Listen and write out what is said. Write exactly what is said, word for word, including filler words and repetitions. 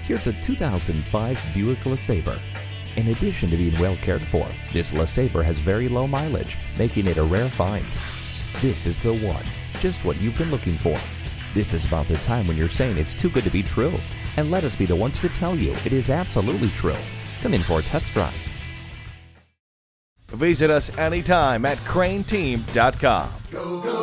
Here's a two thousand five Buick LeSabre. In addition to being well cared for, this LeSabre has very low mileage, making it a rare find. This is the one, just what you've been looking for. This is about the time when you're saying it's too good to be true, and let us be the ones to tell you it is absolutely true. Come in for a test drive. Visit us anytime at crain team dot com. Go, go.